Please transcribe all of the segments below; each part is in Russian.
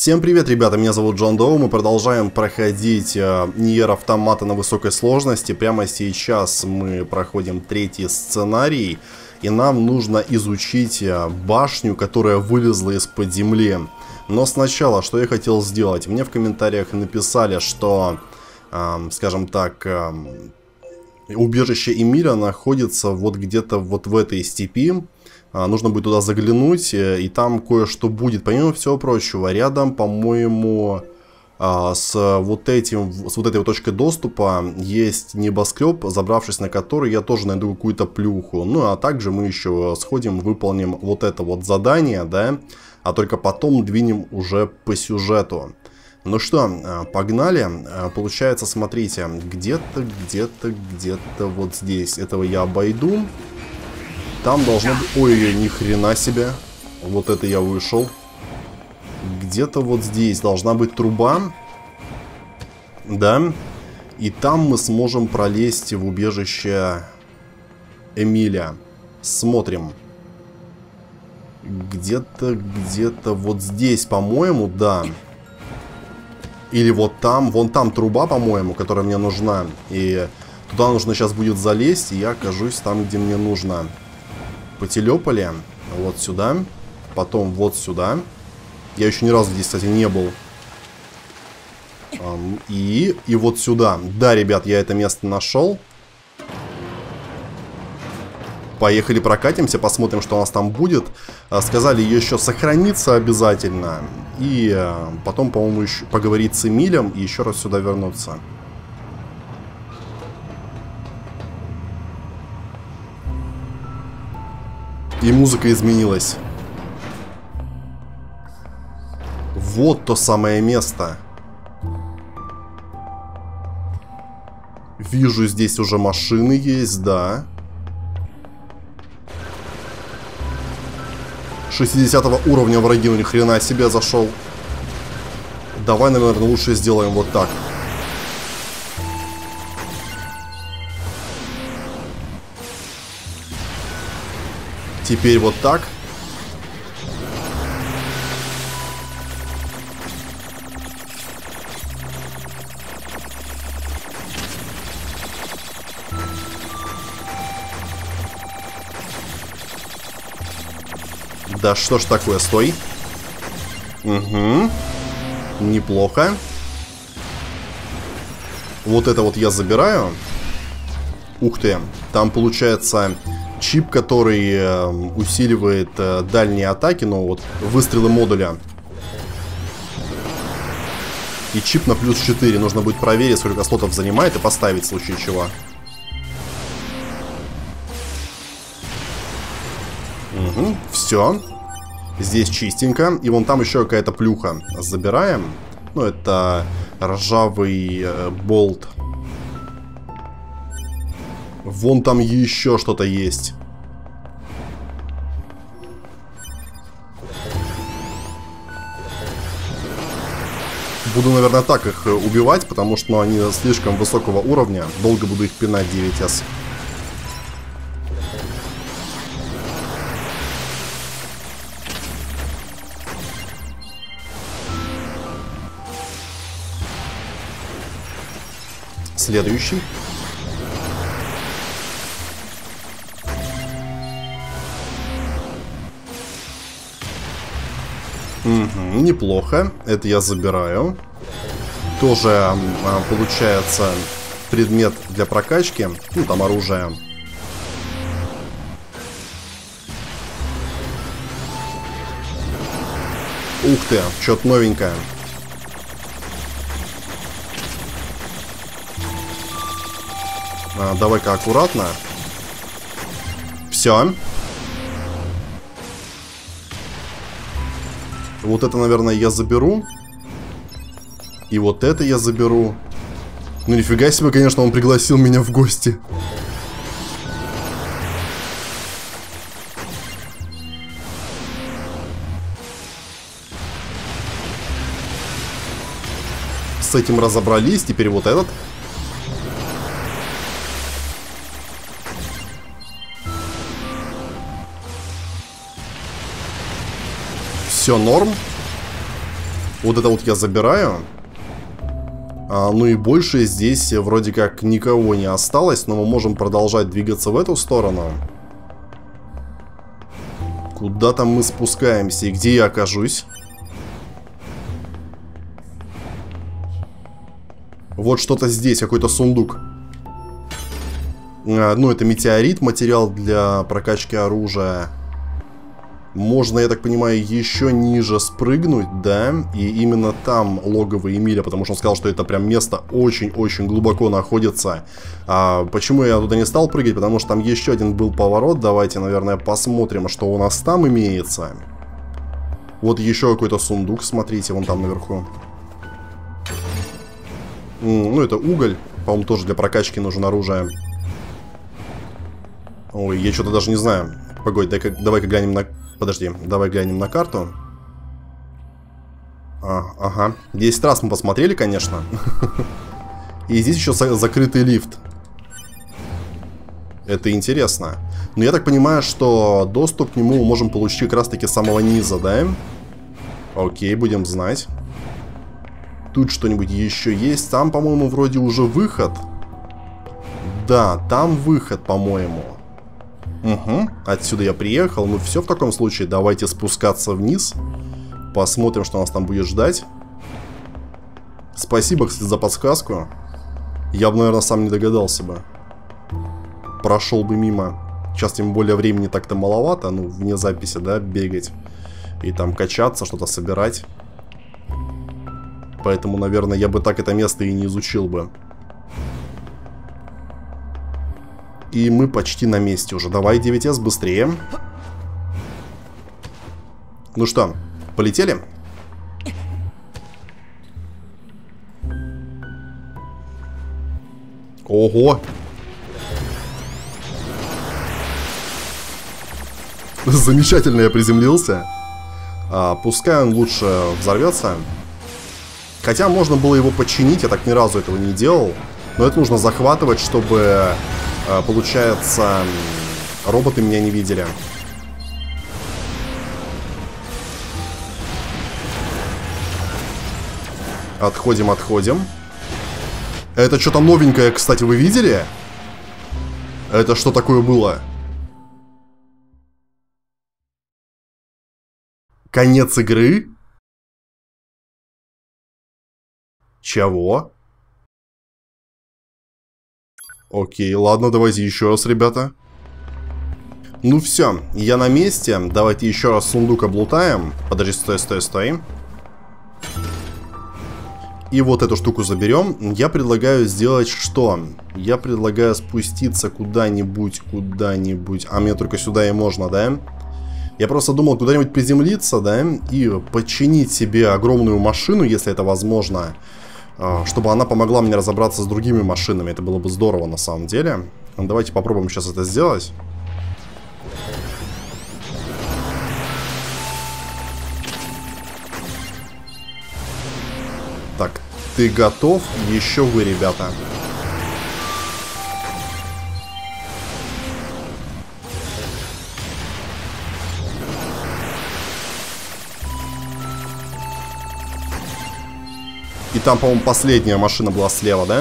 Всем привет, ребята, меня зовут Джон Доу, мы продолжаем проходить Ниер Автомата на высокой сложности. Прямо сейчас мы проходим третий сценарий, и нам нужно изучить башню, которая вылезла из-под земли. Но сначала, что я хотел сделать? Мне в комментариях написали, что, скажем так, убежище Эмиля находится вот где-то вот в этой степи. Нужно будет туда заглянуть, и там кое-что будет. Помимо всего прочего, рядом, по-моему, с вот этой вот точкой доступа есть небоскреб, забравшись на который я тоже найду какую-то плюху. Ну, а также мы еще сходим, выполним вот это вот задание, да, а только потом двинем уже по сюжету. Ну что, погнали. Получается, смотрите, где-то вот здесь. Этого я обойду. Там должно быть... Ой, ни хрена себе. Вот это я вышел. Где-то вот здесь должна быть труба. Да. И там мы сможем пролезть в убежище Эмиля. Смотрим. Где-то вот здесь, по-моему, да. Или вот там. Вон там труба, по-моему, которая мне нужна. И туда нужно сейчас будет залезть, и я окажусь там, где мне нужно. Потелепали вот сюда, потом вот сюда. Я еще ни разу здесь, кстати, не был. И вот сюда. Да, ребят, я это место нашел. Поехали прокатимся, посмотрим, что у нас там будет. Сказали еще сохраниться обязательно. И потом, по-моему, еще поговорить с Эмилем и еще раз сюда вернуться. И музыка изменилась. Вот то самое место. Вижу, здесь уже машины есть, да. 60 уровня враги, ну ни хрена себе зашел. Давай, наверное, лучше сделаем вот так. Теперь вот так. Да что ж такое, стой. Угу. Неплохо. Вот это вот я забираю. Ух ты. Там получается... чип, который усиливает дальние атаки, ну вот выстрелы модуля. И чип на плюс 4. Нужно будет проверить, сколько слотов занимает, и поставить в случае чего. Угу, все. Здесь чистенько. И вон там еще какая-то плюха. Забираем. Ну, это ржавый болт. Вон там еще что-то есть. Буду, наверное, так их убивать, потому что ну, они слишком высокого уровня. Долго буду их пинать 9С. Следующий. Угу, неплохо. Это я забираю. Тоже получается предмет для прокачки. Ну, там оружие. Ух ты, что-то новенькое. Давай-ка аккуратно. Все. Вот это, наверное, я заберу. И вот это я заберу. Ну, нифига себе, конечно, он пригласил меня в гости. С этим разобрались. Теперь вот этот. Все норм. Вот это вот я забираю. Ну и больше здесь вроде как никого не осталось, но мы можем продолжать двигаться в эту сторону. Куда там мы спускаемся и где я окажусь? Вот что-то здесь, какой-то сундук. Ну, это метеорит, материал для прокачки оружия. Можно, я так понимаю, еще ниже спрыгнуть, да? И именно там логово Эмиля, потому что он сказал, что это прям место очень-очень глубоко находится. Почему я туда не стал прыгать? Потому что там еще один был поворот. Давайте, наверное, посмотрим, что у нас там имеется. Вот еще какой-то сундук, смотрите, вон там наверху. Ну, это уголь. По-моему, тоже для прокачки нужен оружие. Ой, я что-то даже не знаю. Погодь, давай-ка глянем на... Подожди, давай глянем на карту. Ага. 10 раз мы посмотрели, конечно. И здесь еще закрытый лифт. Это интересно. Но я так понимаю, что доступ к нему мы можем получить как раз-таки с самого низа, да? Окей, будем знать. Тут что-нибудь еще есть. Там, по-моему, вроде уже выход. Да, там выход, по-моему. Угу, отсюда я приехал. Ну все, в таком случае давайте спускаться вниз. Посмотрим, что нас там будет ждать. Спасибо, кстати, за подсказку. Я бы, наверное, сам не догадался бы. Прошел бы мимо. Сейчас тем более времени так-то маловато. Ну, вне записи, да, бегать. И там качаться, что-то собирать. Поэтому, наверное, я бы так это место и не изучил бы. И мы почти на месте уже. Давай, 9S, быстрее. Ну что, полетели? Ого! Замечательно я приземлился. Пускай он лучше взорвется. Хотя можно было его починить, я так ни разу этого не делал. Но это нужно захватывать, чтобы... Получается, роботы меня не видели. Отходим, отходим. Это что-то новенькое, кстати, вы видели? Это что такое было? Конец игры? Чего? Окей, ладно, давайте еще раз, ребята. Ну все, я на месте. Давайте еще раз сундук облутаем. Подожди, стой. И вот эту штуку заберем. Я предлагаю сделать что? Я предлагаю спуститься куда-нибудь. А мне только сюда и можно, да? Я просто думал куда-нибудь приземлиться, да? И починить себе огромную машину, если это возможно. Чтобы она помогла мне разобраться с другими машинами. Это было бы здорово на самом деле. Давайте попробуем сейчас это сделать. Так, ты готов? Еще вы, ребята. И там, по-моему, последняя машина была слева, да?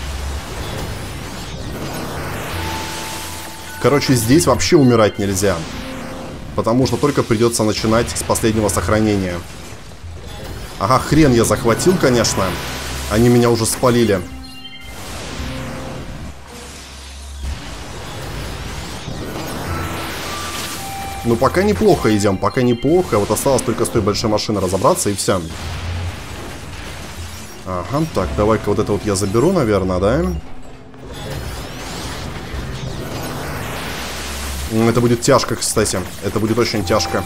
Короче, здесь вообще умирать нельзя. Потому что только придется начинать с последнего сохранения. Ага, хрен я захватил, конечно. Они меня уже спалили. Ну, пока неплохо идем, пока неплохо. Вот осталось только с той большой машиной разобраться, и все. Ага, так, давай-ка вот это вот я заберу, наверное, да? Это будет тяжко, кстати. Это будет очень тяжко.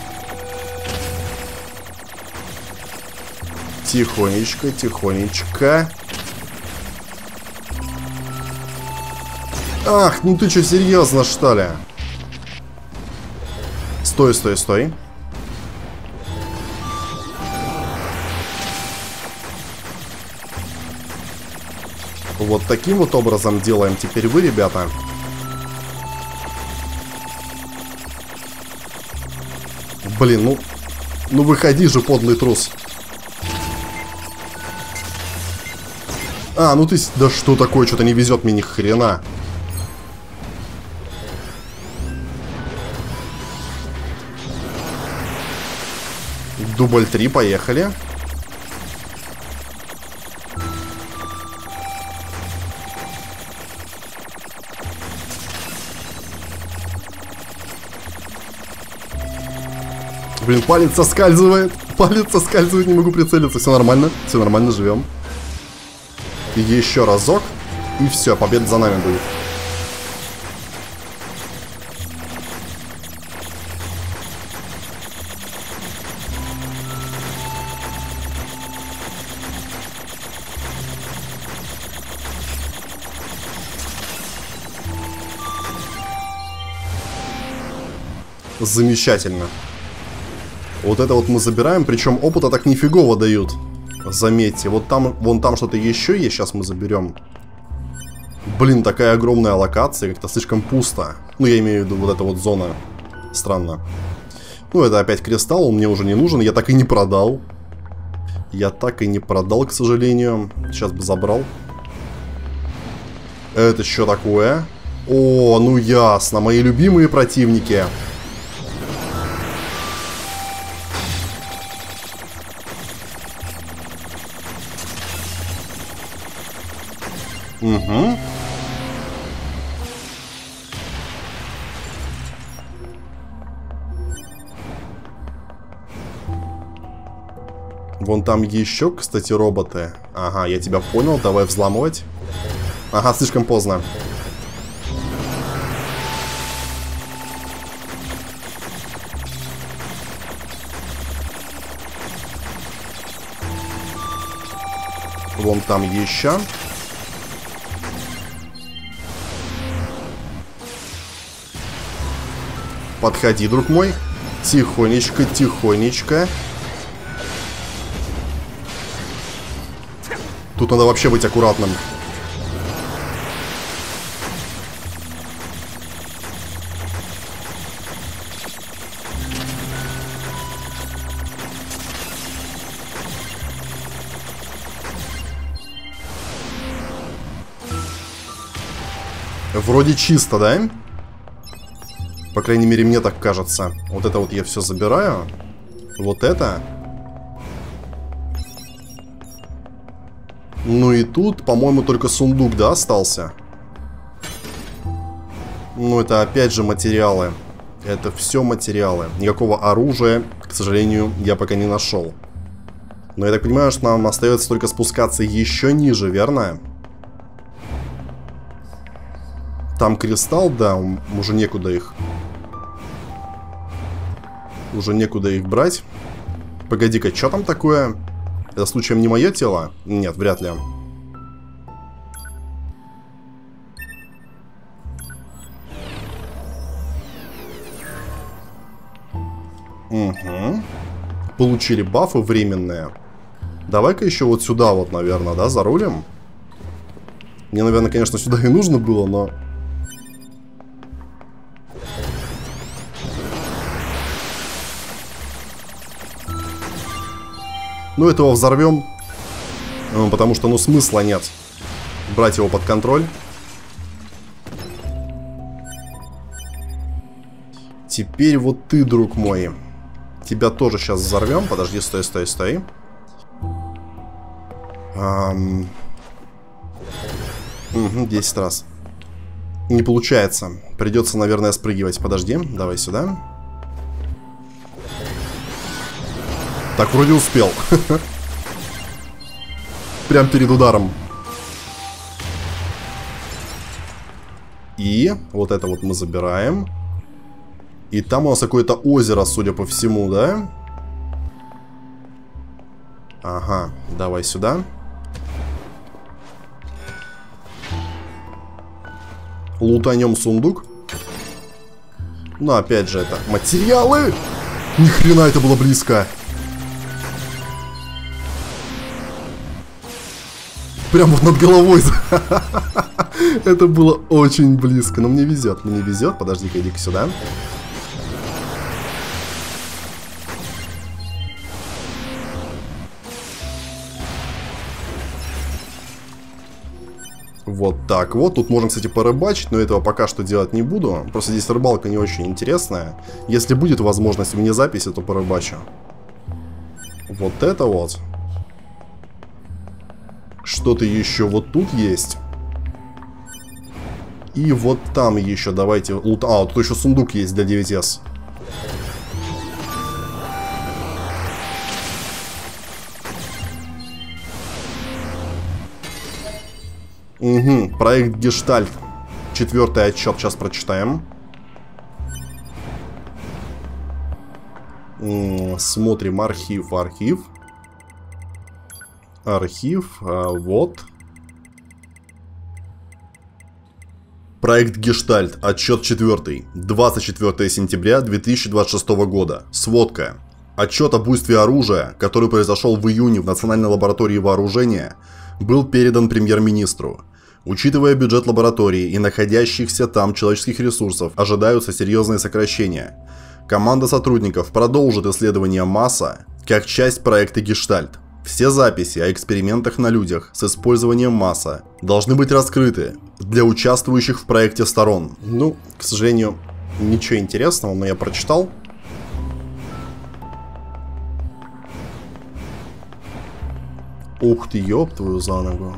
Тихонечко, тихонечко. Ах, ну ты что, серьезно, что ли? Стой. Вот таким вот образом делаем теперь вы, ребята. Блин, ну выходи же, подлый трус. А, ну ты... Да что такое? Что-то не везет мне ни хрена. Дубль 3, поехали. Блин, палец соскальзывает. Палец соскальзывает, не могу прицелиться. Все нормально, живем. Еще разок. И все, победа за нами будет. Замечательно. Вот это вот мы забираем, причем опыта так нифигово дают. Заметьте, вот там, вон там что-то еще есть, сейчас мы заберем. Блин, такая огромная локация, как-то слишком пусто. Ну, я имею в виду вот эта вот зона. Странно. Ну, это опять кристалл, он мне уже не нужен, я так и не продал. Я так и не продал, к сожалению. Сейчас бы забрал. Это что такое? О, ну ясно, мои любимые противники. Угу. Вон там еще, кстати, роботы. Ага, я тебя понял, давай взламывать. Ага, слишком поздно. Вон там еще. Подходи, друг мой. Тихонечко, тихонечко. Тут надо вообще быть аккуратным. Вроде чисто, да? По крайней мере, мне так кажется. Вот это вот я все забираю. Вот это. Ну и тут, по-моему, только сундук, да, остался? Ну, это опять же материалы. Это все материалы. Никакого оружия, к сожалению, я пока не нашел. Но я так понимаю, что нам остается только спускаться еще ниже, верно? Там кристалл, да, уже некуда их. Уже некуда их брать. Погоди-ка, что там такое? Это случаем не мое тело? Нет, вряд ли. Угу. Получили бафы временные. Давай-ка еще вот сюда вот, наверное, да, зарулим. Мне, наверное, конечно, сюда и нужно было, но... Ну, этого взорвем. Потому что, ну, смысла нет брать его под контроль. Теперь вот ты, друг мой. Тебя тоже сейчас взорвем. Подожди, стой, стой, стой. Угу, 10 раз. Не получается. Придется, наверное, спрыгивать. Подожди, давай сюда. Так, вроде успел. Прям перед ударом. И вот это вот мы забираем. И там у нас какое-то озеро, судя по всему, да? Ага, давай сюда. Лутанем сундук. Ну, опять же, это материалы. Ни хрена это было близко. Прям вот над головой. Это было очень близко. Но мне везет, мне везет. Подожди-ка, иди-ка сюда. Вот так вот. Тут можно, кстати, порыбачить, но этого пока что делать не буду. Просто здесь рыбалка не очень интересная. Если будет возможность вне записи, то порыбачу. Вот это вот. Что-то еще вот тут есть. И вот там еще давайте лут... А, тут еще сундук есть для 9S. Угу, проект Гештальт. 4-й отчет, сейчас прочитаем. Смотрим архив. Архив, вот. Проект Гештальт, отчет 4. 24 сентября 2026 года. Сводка. Отчет об буйстве оружия, который произошел в июне в Национальной лаборатории вооружения, был передан премьер-министру. Учитывая бюджет лаборатории и находящихся там человеческих ресурсов, ожидаются серьезные сокращения. Команда сотрудников продолжит исследование масса как часть проекта Гештальт. Все записи о экспериментах на людях с использованием масса должны быть раскрыты для участвующих в проекте сторон. Ну, к сожалению, ничего интересного, но я прочитал. Ух ты, ёб твою за ногу.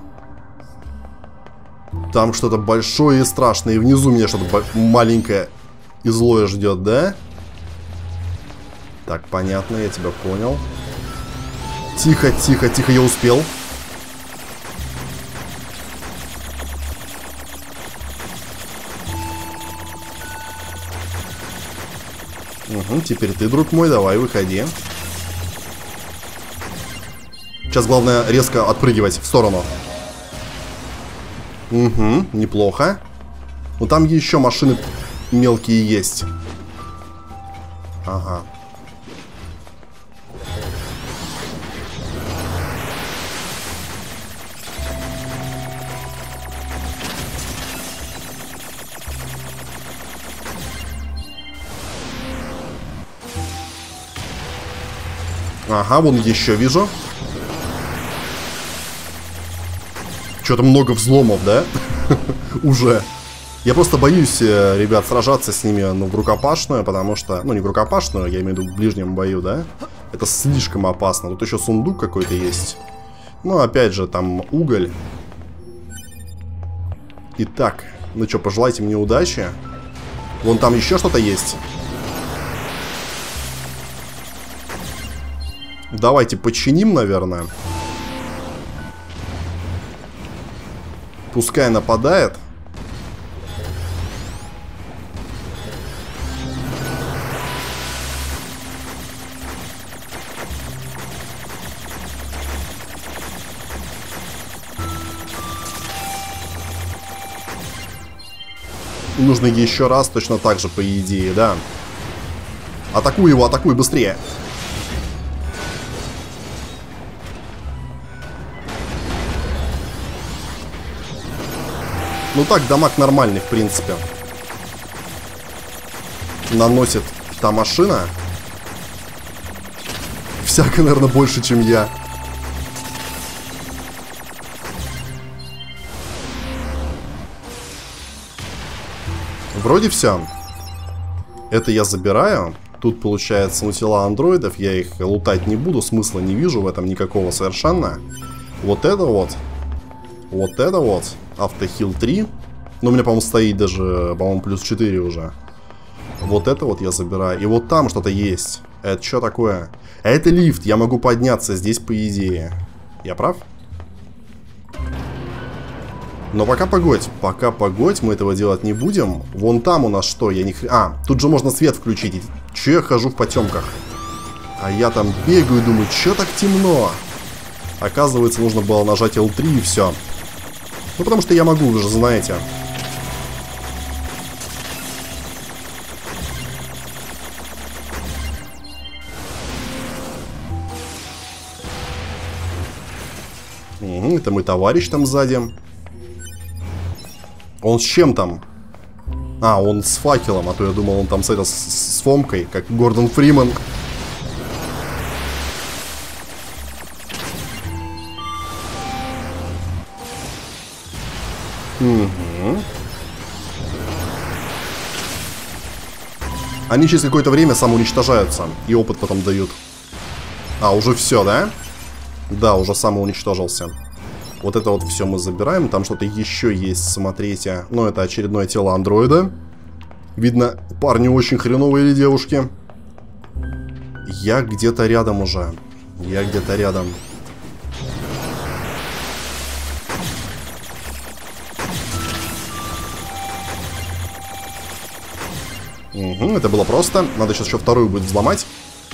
Там что-то большое и страшное, и внизу меня что-то маленькое и злое ждет, да? Так, понятно, я тебя понял. Тихо, тихо, тихо, я успел. Угу, теперь ты, друг мой, давай, выходи. Сейчас главное резко отпрыгивать в сторону. Угу, неплохо. Но там еще машины мелкие есть. Ага. Ага, вон еще вижу. Что-то много взломов, да? Уже. Я просто боюсь, ребят, сражаться с ними, ну, в рукопашную, потому что... Ну, не в рукопашную, я имею в виду в ближнем бою, да? Это слишком опасно. Тут еще сундук какой-то есть. Ну, опять же, там уголь. Итак, ну что, пожелайте мне удачи. Вон там еще что-то есть. Давайте починим, наверное. Пускай нападает. Нужно еще раз точно так же, по идее, да. Атакуй его, атакуй быстрее. Ну так, дамаг нормальный, в принципе. Наносит та машина. Всяко, наверное, больше, чем я. Вроде все. Это я забираю. Тут, получается, ну, тела андроидов. Я их лутать не буду. Смысла не вижу в этом никакого совершенно. Вот это вот. Вот это вот. Автохил 3. Ну, у меня, по-моему, стоит даже, по-моему, плюс 4 уже. Вот это вот я забираю. И вот там что-то есть. Это что такое? Это лифт. Я могу подняться здесь, по идее. Я прав? Но пока погодь. Пока погодь, мы этого делать не будем. Вон там у нас что? Я не... А, тут же можно свет включить. Че я хожу в потемках? А я там бегаю и думаю, что так темно? Оказывается, нужно было нажать L3 и все. Ну, потому что я могу, вы же знаете. Угу, это мой товарищ там сзади. Он с чем там? А, он с факелом, а то я думал, он там с Фомкой, как Гордон Фриман. Угу. Они через какое-то время самоуничтожаются. И опыт потом дают. А, уже все, да? Да, уже самоуничтожился. Вот это вот все мы забираем. Там что-то еще есть, смотрите. Ну, это очередное тело андроида. Видно, парни очень хреновые или девушки. Я где-то рядом уже. Я где-то рядом. Угу, это было просто. Надо сейчас еще вторую будет взломать.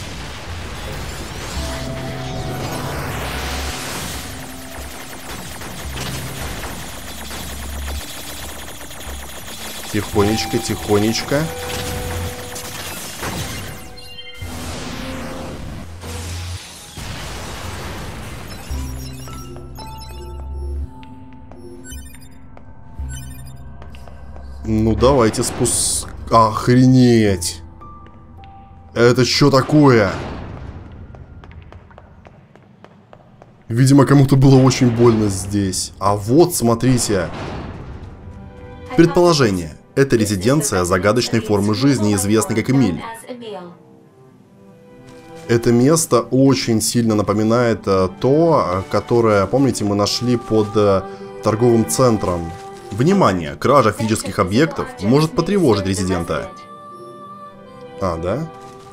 Тихонечко, тихонечко. Ну, давайте спуск... Охренеть! Это что такое? Видимо, кому-то было очень больно здесь. А вот, смотрите. Предположение. Это резиденция загадочной формы жизни, известной как Эмиль. Это место очень сильно напоминает то, которое, помните, мы нашли под торговым центром. Внимание! Кража физических объектов может потревожить резидента. А, да?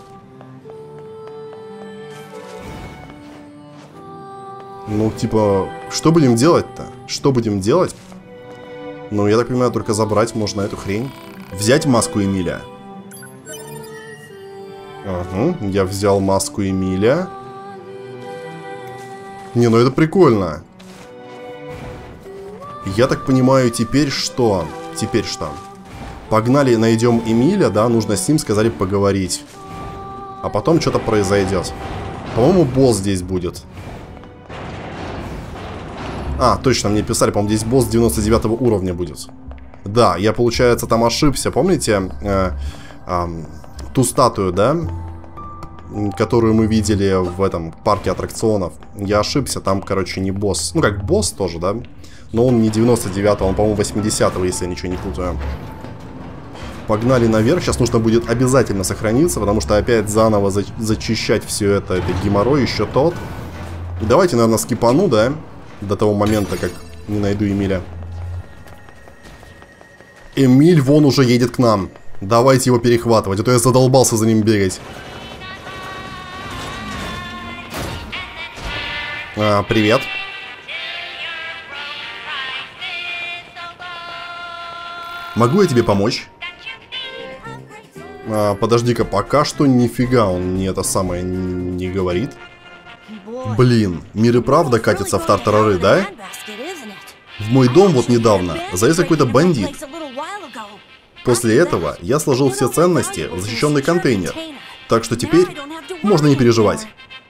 Ну, типа, что будем делать-то? Что будем делать? Ну, я так понимаю, только забрать можно эту хрень. Взять маску Эмиля. Ага, я взял маску Эмиля. Не, ну это прикольно. Я так понимаю, теперь что? Теперь что? Погнали, найдем Эмиля, да, нужно с ним, сказали, поговорить. А потом что-то произойдет. По-моему, босс здесь будет. А, точно, мне писали, по-моему, здесь босс 99 уровня будет. Да, я, получается, там ошибся, помните? Ту статую, да? Которую мы видели в этом парке аттракционов. Я ошибся, там, короче, не босс. Ну, как босс тоже, да? Но он не 99-го, он, по-моему, 80-го, если я ничего не путаю. Погнали наверх. Сейчас нужно будет обязательно сохраниться, потому что опять заново зачищать все это геморрой еще тот. Давайте, наверное, скипану, да? До того момента, как не найду Эмиля. Эмиль вон уже едет к нам. Давайте его перехватывать, а то я задолбался за ним бегать. Привет. Могу я тебе помочь? Подожди-ка, пока что нифига он мне это самое не говорит. Блин, мир и правда катится в тартарары, да? В мой дом вот недавно залез какой-то бандит. После этого я сложил все ценности в защищенный контейнер. Так что теперь можно не переживать.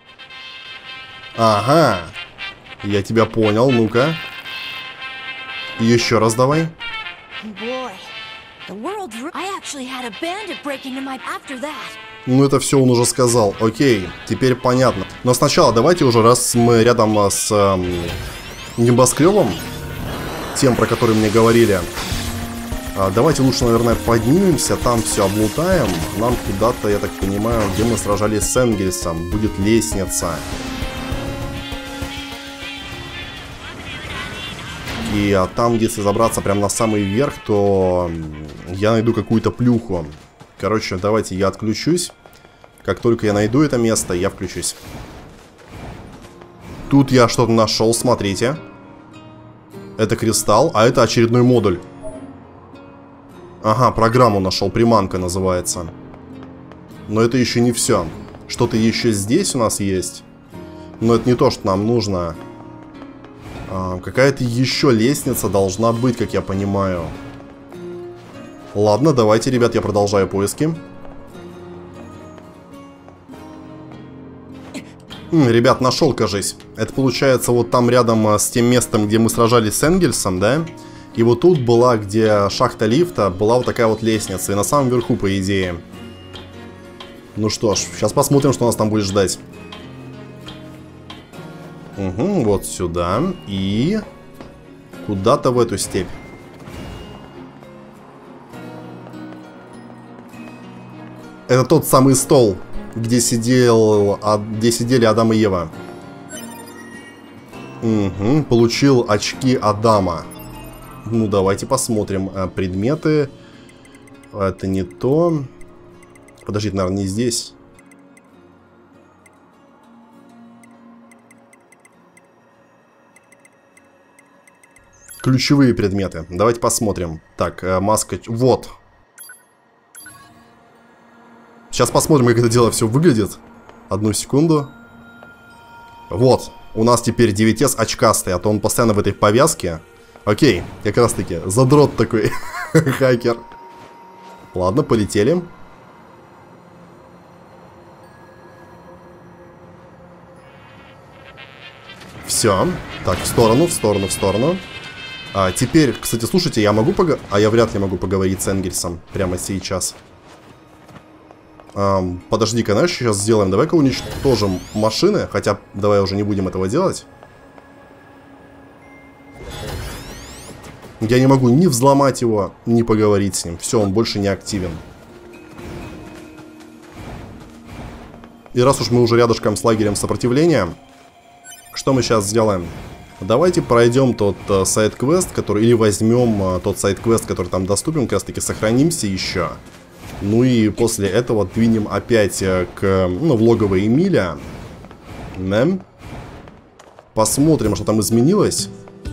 Ага, я тебя понял, ну-ка. Еще раз давай. Ну это все он уже сказал. Окей, теперь понятно. Но сначала давайте уже, раз мы рядом с небоскребом, тем, про который мне говорили, давайте лучше, наверное, поднимемся, там все облутаем. Нам куда-то, я так понимаю, где мы сражались с Энгельсом, будет лестница. И там, если забраться прямо на самый верх, то я найду какую-то плюху. Короче, давайте я отключусь. Как только я найду это место, я включусь. Тут я что-то нашел, смотрите. Это кристалл, а это очередной модуль. Ага, программу нашел, приманка называется. Но это еще не все. Что-то еще здесь у нас есть. Но это не то, что нам нужно. Какая-то еще лестница должна быть, как я понимаю. Ладно, давайте, ребят, я продолжаю поиски. Ребят, нашел, кажись. Это получается вот там рядом с тем местом, где мы сражались с Энгельсом, да? И вот тут была, где шахта лифта, была вот такая вот лестница. И на самом верху, по идее. Ну что ж, сейчас посмотрим, что нас там будет ждать. Угу, вот сюда. И куда-то в эту степь. Это тот самый стол, где сидели Адам и Ева. Угу, получил очки Адама. Ну, давайте посмотрим. Предметы. Это не то. Подождите, наверное, не здесь. Ключевые предметы. Давайте посмотрим. Так, маска... Вот. Сейчас посмотрим, как это дело все выглядит. Одну секунду. Вот. У нас теперь 9S очкастый, а то он постоянно в этой повязке. Окей, как раз таки. Задрот такой. Хакер. Ладно, полетели. Все. Так, в сторону, в сторону, в сторону. Теперь, кстати, слушайте, я могу поговорить... А я вряд ли могу поговорить с Энгельсом прямо сейчас. Подожди-ка, знаешь, сейчас сделаем. Давай-ка уничтожим машины. Хотя, давай уже не будем этого делать. Я не могу ни взломать его, ни поговорить с ним. Все, он больше не активен. И раз уж мы уже рядышком с лагерем сопротивления, что мы сейчас сделаем? Давайте пройдем тот сайд-квест, который... Или возьмем тот сайд-квест, который там доступен, как раз таки сохранимся еще. Ну и после этого двинем опять в логово Эмиля. Посмотрим, что там изменилось.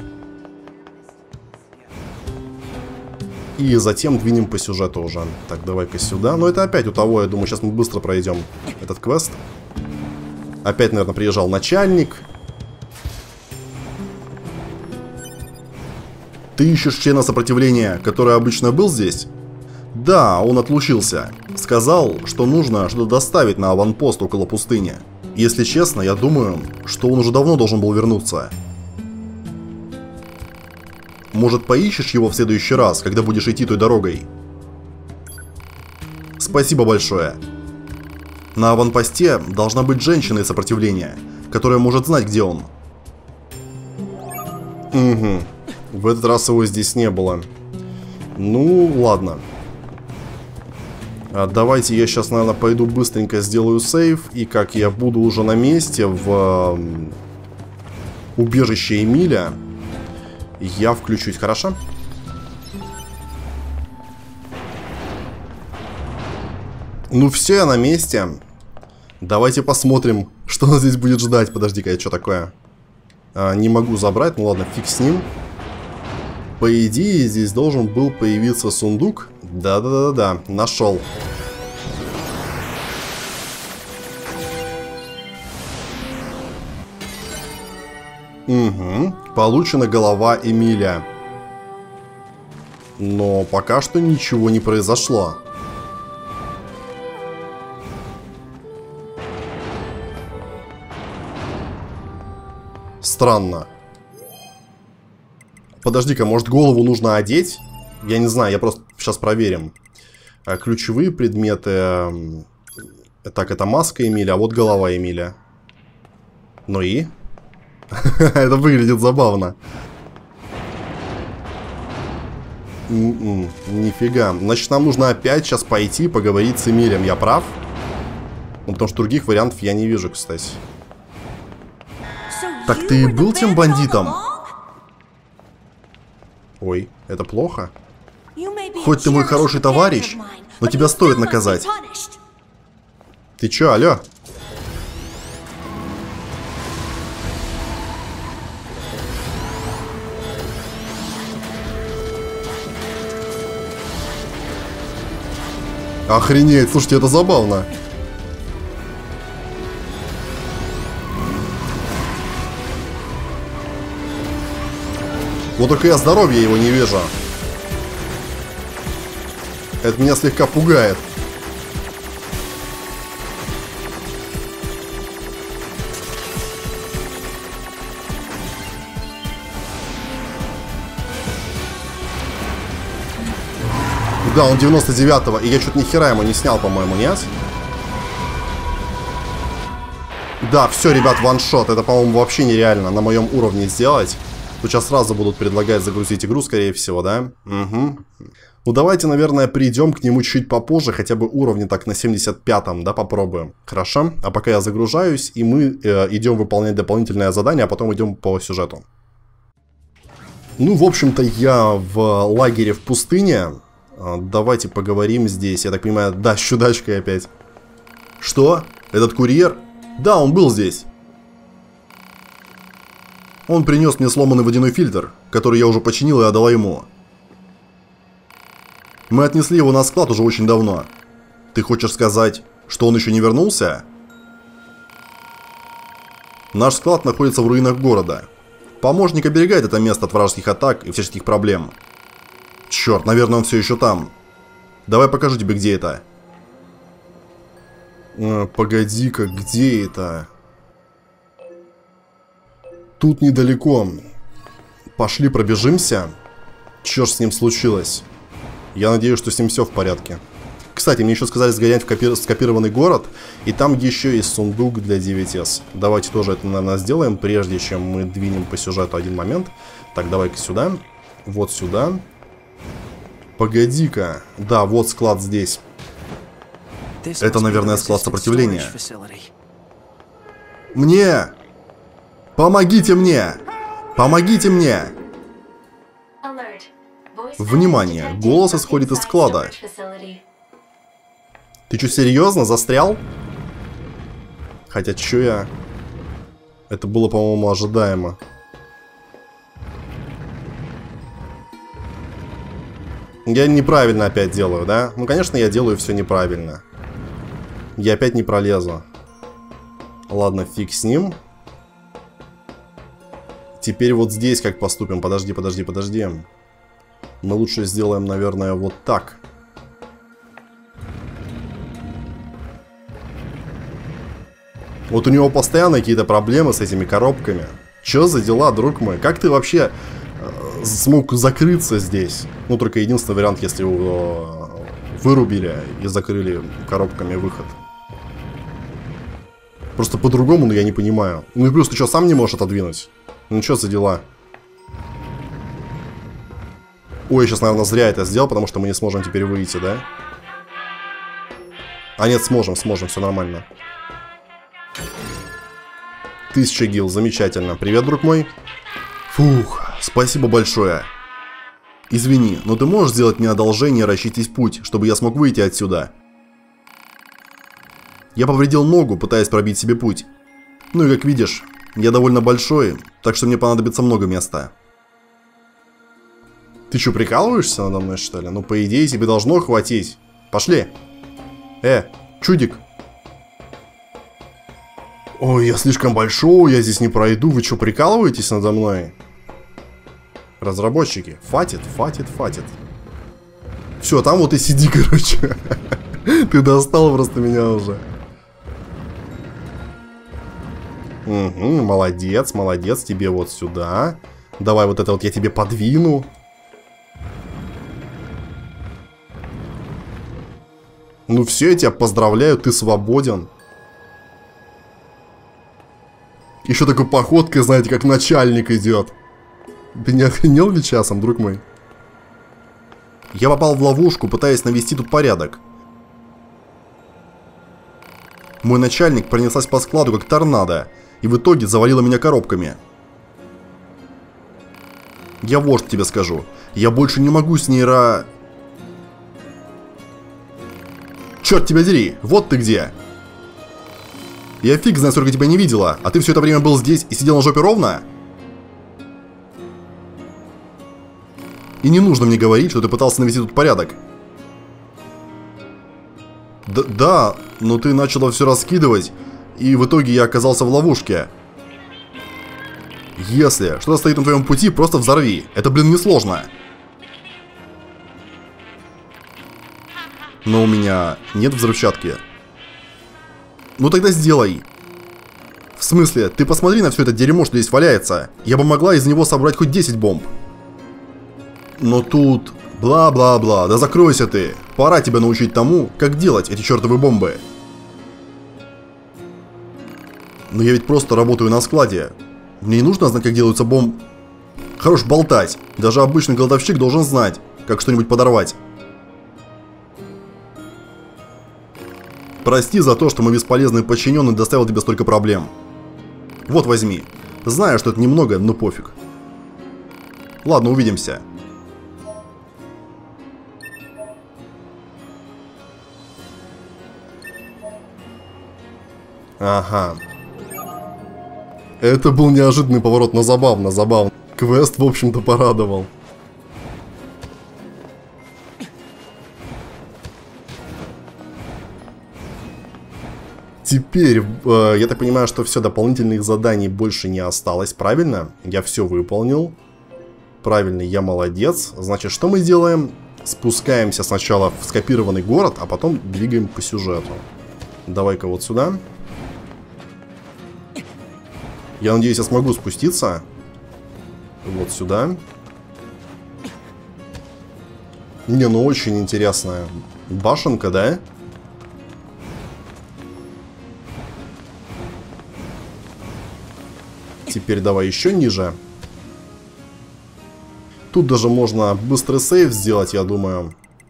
И затем двинем по сюжету уже. Так, давай-ка сюда. Но это опять у того, я думаю, сейчас мы быстро пройдем этот квест. Опять, наверное, приезжал начальник. Ты ищешь члена сопротивления, который обычно был здесь? Да, он отлучился. Сказал, что нужно что-то доставить на аванпост около пустыни. Если честно, я думаю, что он уже давно должен был вернуться. Может, поищешь его в следующий раз, когда будешь идти той дорогой? Спасибо большое. На аванпосте должна быть женщина из сопротивления, которая может знать, где он. Угу. В этот раз его здесь не было. Ну, ладно. Давайте я сейчас, наверное, пойду быстренько сделаю сейв. И как я буду уже на месте в убежище Эмиля, я включусь, хорошо? Ну все, я на месте. Давайте посмотрим, что нас здесь будет ждать. Подожди-ка, это что такое? Не могу забрать, ну ладно, фиг с ним. По идее, здесь должен был появиться сундук. Да-да-да-да, нашел. Угу, получена голова Эмиля. Но пока что ничего не произошло. Странно. Подожди-ка, может, голову нужно одеть? Я не знаю, я просто сейчас проверим. Ключевые предметы. Так, это маска Эмиля, а вот голова Эмиля. Ну и? Это выглядит забавно. Нифига. Значит, нам нужно опять сейчас пойти поговорить с Эмилем. Я прав? Ну, потому что других вариантов я не вижу, кстати. Так ты и был тем бандитом? Ой, это плохо. Хоть ты мой хороший товарищ, но тебя стоит наказать. Ты чё, алё? Охренеть, слушайте, это забавно. Вот только я здоровья его не вижу. Это меня слегка пугает. Да, он 99-го, и я что-то ни хера ему не снял, по-моему, нет? Да, все, ребят, ваншот. Это, по-моему, вообще нереально на моем уровне сделать. Тут сейчас сразу будут предлагать загрузить игру, скорее всего, да? Угу. Ну давайте, наверное, придем к нему чуть попозже, хотя бы уровне так на 75-м, да, попробуем. Хорошо? А пока я загружаюсь, и мы идем выполнять дополнительное задание, а потом идем по сюжету. Ну, в общем-то, я в лагере в пустыне. Давайте поговорим здесь. Я так понимаю, да, с чудачкой опять. Что? Этот курьер? Да, он был здесь. Он принес мне сломанный водяной фильтр, который я уже починил и отдала ему. Мы отнесли его на склад уже очень давно. Ты хочешь сказать, что он еще не вернулся? Наш склад находится в руинах города. Помощник оберегает это место от вражеских атак и всяческих проблем. Черт, наверное, он все еще там. Давай покажу тебе, где это. Погоди-ка, где это? Тут недалеко. Пошли пробежимся. Черт с ним случилось? Я надеюсь, что с ним все в порядке. Кстати, мне еще сказали сгонять в скопированный город. И там еще есть сундук для 9С. Давайте тоже это, наверное, сделаем, прежде чем мы двинем по сюжету один момент. Так, давай-ка сюда. Вот сюда. Погоди-ка. Да, вот склад здесь. Это, наверное, склад сопротивления. Мне! Помогите мне! Помогите мне! Внимание! Голос исходит из склада. Ты что, серьезно? Застрял? Хотя, чё я... Это было, по-моему, ожидаемо. Я неправильно опять делаю, да? Ну, конечно, я делаю все неправильно. Я опять не пролезу. Ладно, фиг с ним. Теперь вот здесь как поступим? Подожди. Мы лучше сделаем, наверное, вот так. Вот у него постоянно какие-то проблемы с этими коробками. Чё за дела, друг мой? Как ты вообще смог закрыться здесь? Ну, только единственный вариант, если его вырубили и закрыли коробками выход. Просто по-другому, ну, я не понимаю. Ну и плюс, ты что, сам не можешь отодвинуть? Ну, что за дела? Ой, я сейчас, наверное, зря это сделал, потому что мы не сможем теперь выйти, да? А нет, сможем, все нормально. 1000 гил, замечательно. Привет, друг мой. Фух, спасибо большое. Извини, но ты можешь сделать мне одолжение и расчистить путь, чтобы я смог выйти отсюда? Я повредил ногу, пытаясь пробить себе путь. Ну и как видишь, я довольно большой, так что мне понадобится много места. Ты что, прикалываешься надо мной, что ли? Ну, по идее, тебе должно хватить. Пошли. Чудик. Ой, я слишком большой, я здесь не пройду. Вы что, прикалываетесь надо мной? Разработчики. Фатит. Все, там вот и сиди, короче. Ты достал просто меня уже. Угу, молодец, тебе вот сюда. Давай вот это вот я тебе подвину. Ну все, я тебя поздравляю, ты свободен. Еще такой походкой, знаете, как начальник идет. Ты не охренел ли часом, друг мой? Я попал в ловушку, пытаясь навести тут порядок. Мой начальник пронеслась по складу, как торнадо, и в итоге завалила меня коробками. Я вот что тебе скажу. Я больше не могу с ней Черт тебя дери, вот ты где. Я фиг знаю, сколько тебя не видела, а ты все это время был здесь и сидел на жопе ровно? И не нужно мне говорить, что ты пытался навести тут порядок. Да, но ты начала все раскидывать, и в итоге я оказался в ловушке. Если что-то стоит на твоем пути, просто взорви. Это, блин, несложно. Но у меня нет взрывчатки. Ну тогда сделай. В смысле, ты посмотри на все это дерьмо, что здесь валяется. Я бы могла из него собрать хоть 10 бомб. Но тут... Бла-бла-бла, да закройся ты. Пора тебя научить тому, как делать эти чертовы бомбы. Но я ведь просто работаю на складе. Мне не нужно знать, как делаются бомбы. Хорош болтать. Даже обычный кладовщик должен знать, как что-нибудь подорвать. Прости за то, что мой бесполезный подчиненный доставил тебе столько проблем. Вот, возьми. Знаю, что это немного, но пофиг. Ладно, увидимся. Ага. Это был неожиданный поворот, но забавно, забавно. Квест, в общем-то, порадовал. Теперь, я так понимаю, что все, дополнительных заданий больше не осталось, правильно? Я все выполнил. Правильно, я молодец. Значит, что мы делаем? Спускаемся сначала в скопированный город, а потом двигаем по сюжету. Давай-ка вот сюда. Я надеюсь, я смогу спуститься. Вот сюда. Не, ну очень интересная башенка, да? Теперь давай еще ниже. Тут даже можно быстрый сейв сделать, я думаю.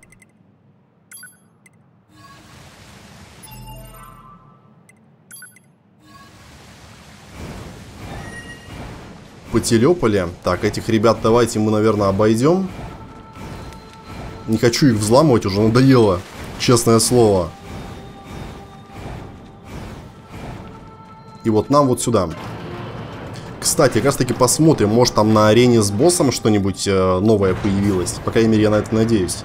Потелепали. Так, этих ребят давайте мы, наверное, обойдем. Не хочу их взламывать, уже надоело. Честное слово. И вот нам вот сюда. Кстати, как раз таки посмотрим, может там на арене с боссом что-нибудь новое появилось. По крайней мере, я на это надеюсь.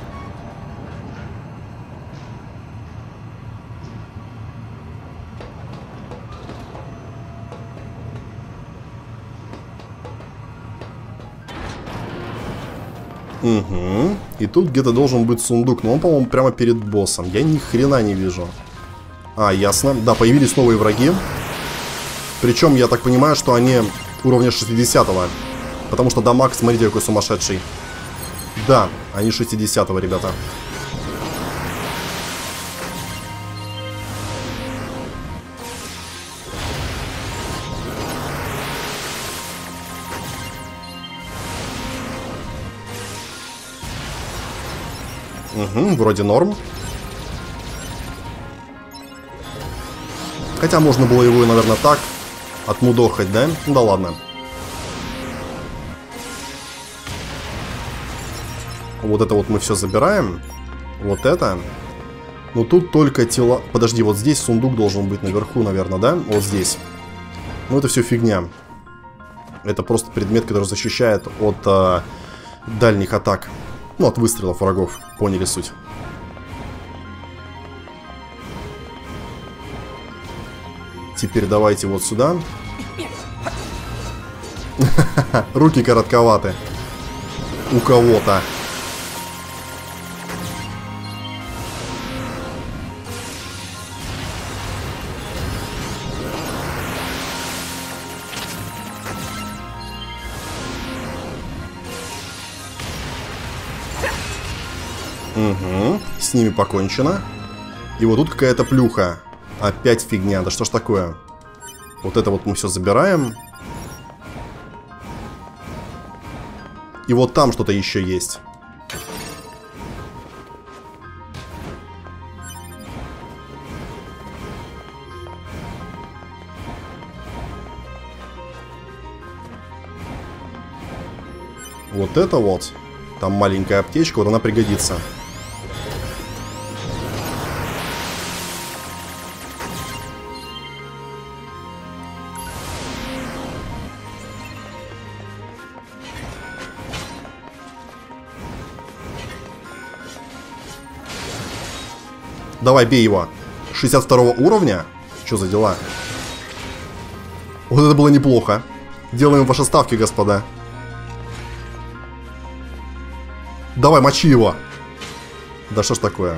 Угу. И тут где-то должен быть сундук, но он, по-моему, прямо перед боссом. Я ни хрена не вижу. А, ясно. Да, появились новые враги. Причем, я так понимаю, что они уровня 60-го. Потому что дамаг, смотрите, какой сумасшедший. Да, они 60-го, ребята. Угу, вроде норм. Хотя можно было его, наверное, так отмудохать, да? Да ладно. Вот это вот мы все забираем. Вот это. Но тут только тела... Подожди, вот здесь сундук должен быть наверху, наверное, да? Вот здесь. Ну, это все фигня. Это просто предмет, который защищает от дальних атак. Ну, от выстрелов врагов. Поняли суть. Теперь давайте вот сюда. Руки коротковаты. У кого-то. Угу. С ними покончено. И вот тут какая-то плюха. Опять фигня. Да что ж такое? Вот это вот мы все забираем. И вот там что-то еще есть. Вот это вот. Там маленькая аптечка, вот она пригодится. Давай, бей его. 62 уровня? Что за дела? Вот это было неплохо. Делаем ваши ставки, господа. Давай, мочи его. Да что ж такое?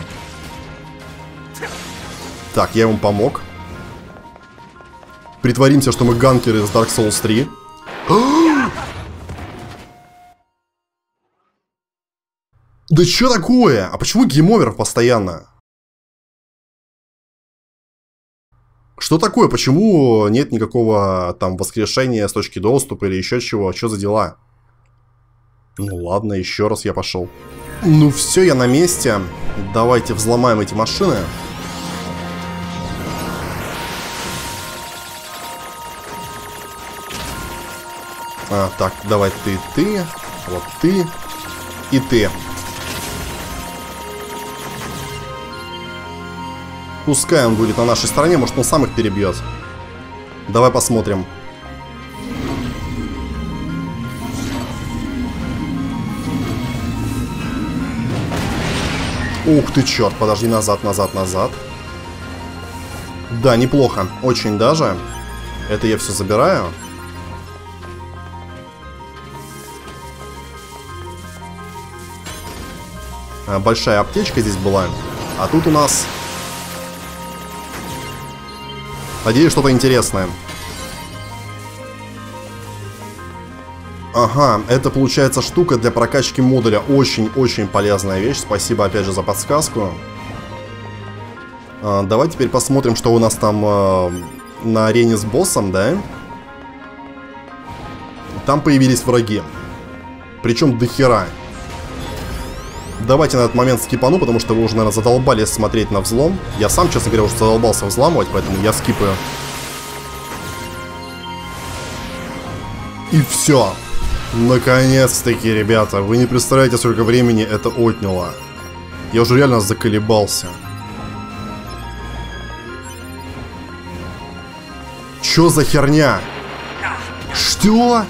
Так, я ему помог. Притворимся, что мы ганкеры из Dark Souls 3. Да что такое? А почему гейм-овер постоянно? Что такое? Почему нет никакого там воскрешения с точки доступа или еще чего? Что за дела? Ну ладно, еще раз я пошел. Ну все, я на месте. Давайте взломаем эти машины. Так, давай ты, вот ты и ты. Пускай он будет на нашей стороне, может он сам их перебьет. Давай посмотрим. Ух ты, черт, подожди, назад. Да, неплохо, очень даже. Это я все забираю. Большая аптечка здесь была. А тут у нас... Надеюсь, что-то интересное. Ага, это получается штука для прокачки модуля. Очень-очень полезная вещь. Спасибо опять же за подсказку. Давай теперь посмотрим, что у нас там на арене с боссом, да? Там появились враги. Причем дохера. Давайте на этот момент скипану, потому что вы уже, наверное, задолбались смотреть на взлом. Я сам, честно говоря, уже задолбался взламывать, поэтому я скипаю. И все. Наконец-таки, ребята. Вы не представляете, сколько времени это отняло. Я уже реально заколебался. Чё за херня? Что?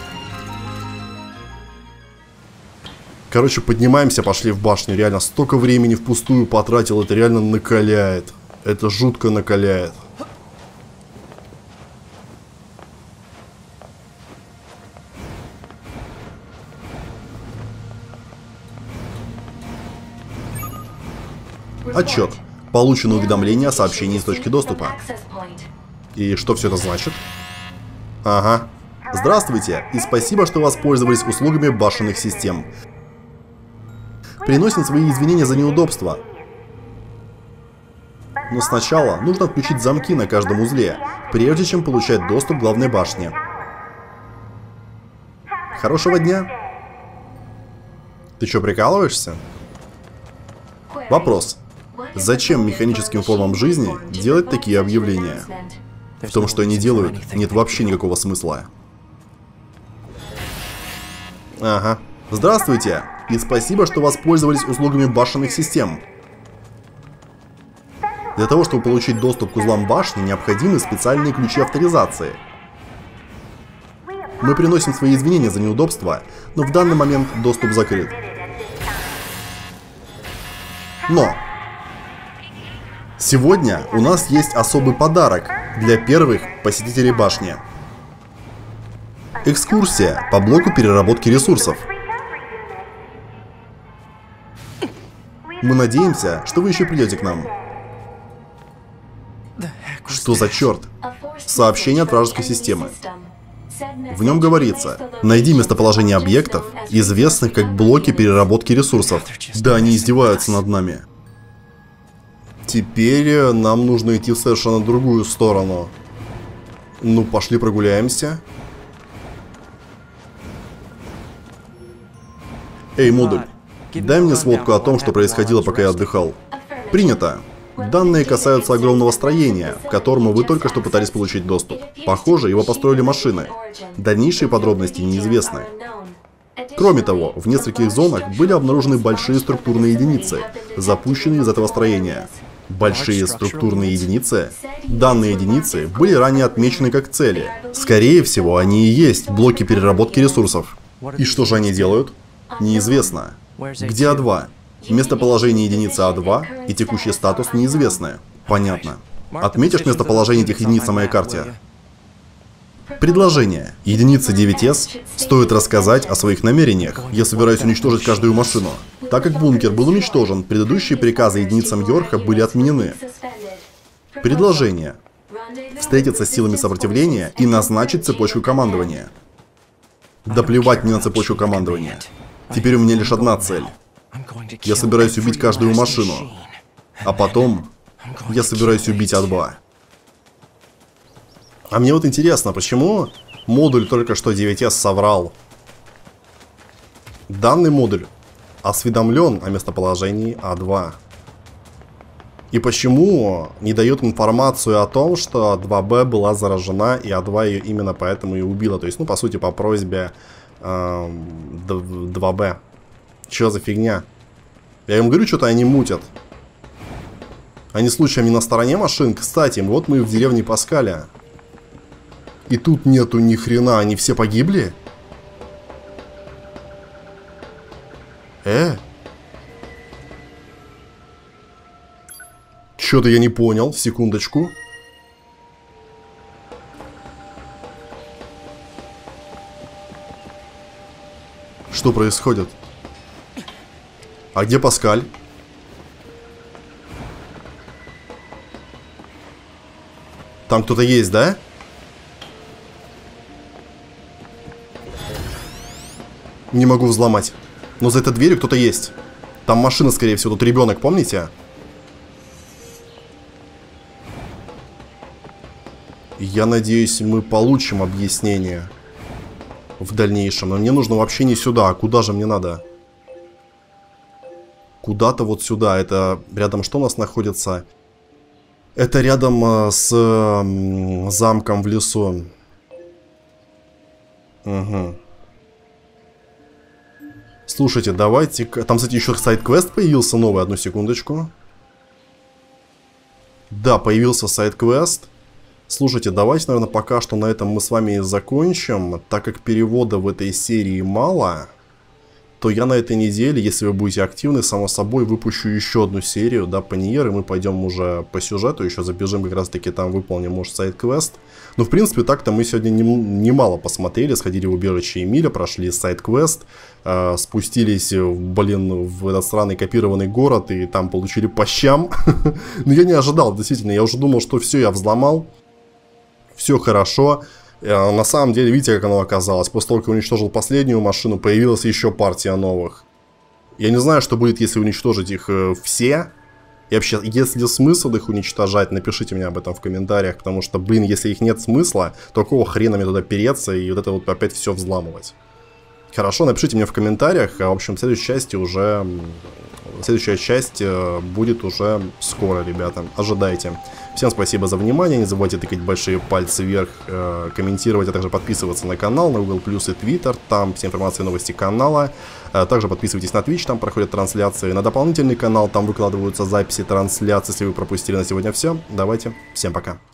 Короче, поднимаемся, пошли в башню. Реально, столько времени впустую потратил. Это реально накаляет. Это жутко накаляет. Отчет. Получено уведомление о сообщении из точки доступа. И что все это значит? Ага. Здравствуйте, и спасибо, что воспользовались услугами башенных систем. Приносим свои извинения за неудобства. Но сначала нужно отключить замки на каждом узле, прежде чем получать доступ к главной башне. Хорошего дня. Ты что, прикалываешься? Вопрос. Зачем механическим формам жизни делать такие объявления? В том, что они делают, нет вообще никакого смысла. Ага. Здравствуйте, и спасибо, что воспользовались услугами башенных систем. Для того, чтобы получить доступ к узлам башни, необходимы специальные ключи авторизации. Мы приносим свои извинения за неудобства, но в данный момент доступ закрыт. Но сегодня у нас есть особый подарок для первых посетителей башни. Экскурсия по блоку переработки ресурсов. Мы надеемся, что вы еще придете к нам. Что за черт? Сообщение от вражеской системы. В нем говорится: найди местоположение объектов, известных как блоки переработки ресурсов. Да, они издеваются над нами. Теперь нам нужно идти в совершенно другую сторону. Ну, пошли прогуляемся. Эй, модуль, дай мне сводку о том, что происходило, пока я отдыхал. Принято. Данные касаются огромного строения, к которому вы только что пытались получить доступ. Похоже, его построили машины. Дальнейшие подробности неизвестны. Кроме того, в нескольких зонах были обнаружены большие структурные единицы, запущенные из этого строения. Большие структурные единицы? Данные единицы были ранее отмечены как цели. Скорее всего, они и есть блоки переработки ресурсов. И что же они делают? Неизвестно. Где А2? Местоположение единицы А2 и текущий статус неизвестны. Понятно. Отметишь местоположение этих единиц на моей карте? Предложение. Единица 9С стоит рассказать о своих намерениях. Я собираюсь уничтожить каждую машину. Так как бункер был уничтожен, предыдущие приказы единицам Йорха были отменены. Предложение. Встретиться с силами сопротивления и назначить цепочку командования. Да плевать мне на цепочку командования. Теперь у меня лишь одна цель. Я собираюсь убить каждую машину. А потом я собираюсь убить А2. А мне вот интересно, почему модуль только что 9С соврал? Данный модуль осведомлен о местоположении А2. И почему не дает информацию о том, что 2Б была заражена, и А2 ее именно поэтому и убила. То есть, ну, по сути, по просьбе 2Б. Чё за фигня? Я им говорю, что-то они мутят. Они случаем не на стороне машин. Кстати, вот мы в деревне Паскаля. И тут нету ни хрена, они все погибли? Что-то я не понял, секундочку. Что происходит? А где Паскаль? Там кто-то есть, да? Не могу взломать. Но за этой дверью кто-то есть. Там машина, скорее всего, тут ребенок, помните? Я надеюсь, мы получим объяснение в дальнейшем. Но мне нужно вообще не сюда. А куда же мне надо? Куда-то вот сюда. Это рядом что у нас находится? Это рядом с замком в лесу. Угу. Слушайте, давайте... Там, кстати, еще сайд-квест появился новый. Одну секундочку. Да, появился сайд-квест. Слушайте, давайте, наверное, пока что на этом мы с вами и закончим. Так как перевода в этой серии мало, то я на этой неделе, если вы будете активны, само собой выпущу еще одну серию, да, по Ниер, и мы пойдем уже по сюжету, еще забежим как раз-таки там, выполним, может, сайд-квест. Но, в принципе, так-то мы сегодня немало посмотрели, сходили в убежище Эмиля, прошли сайд-квест, спустились, блин, в этот странный копированный город, и там получили по щам. Но я не ожидал, действительно, я уже думал, что все, я взломал. Все хорошо. На самом деле, видите, как оно оказалось. После того, как я уничтожил последнюю машину, появилась еще партия новых. Я не знаю, что будет, если уничтожить их все. И вообще, есть ли смысл их уничтожать, напишите мне об этом в комментариях. Потому что, блин, если их нет смысла, то какого хрена мне туда переться и вот это вот опять все взламывать? Хорошо, напишите мне в комментариях. В общем, следующая часть будет уже скоро, ребята. Ожидайте. Всем спасибо за внимание. Не забывайте тыкать большие пальцы вверх, комментировать, а также подписываться на канал, на Google+, и Twitter. Там вся информация и новости канала. Также подписывайтесь на Twitch, там проходят трансляции. На дополнительный канал, там выкладываются записи трансляций. Если вы пропустили на сегодня все, давайте. Всем пока.